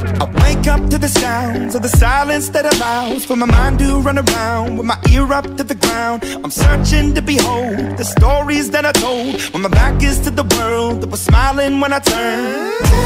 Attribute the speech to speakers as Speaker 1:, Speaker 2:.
Speaker 1: I wake up to the sounds of the silence that allows for my mind to run around with my ear up to the ground. I'm searching to behold the stories that I told when my back is to the world that was smiling when I turned.